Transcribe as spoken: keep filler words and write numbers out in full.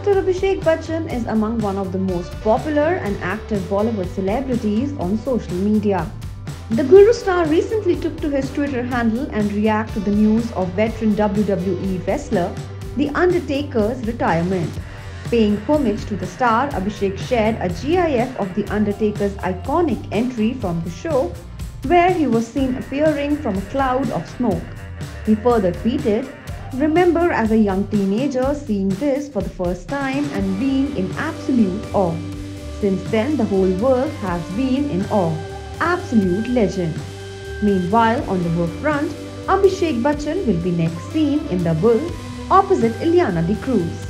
Actor Abhishek Bachchan is among one of the most popular and active Bollywood celebrities on social media. The Guru star recently took to his Twitter handle and reacted to the news of veteran W W E wrestler The Undertaker's retirement. Paying homage to the star, Abhishek shared a GIF of The Undertaker's iconic entry from the show, where he was seen appearing from a cloud of smoke. He further tweeted, "Remember as a young teenager seeing this for the first time and being in absolute awe. Since then, the whole world has been in awe. Absolute legend." Meanwhile, on the work front, Abhishek Bachchan will be next seen in The Bull opposite Ileana D'Cruz.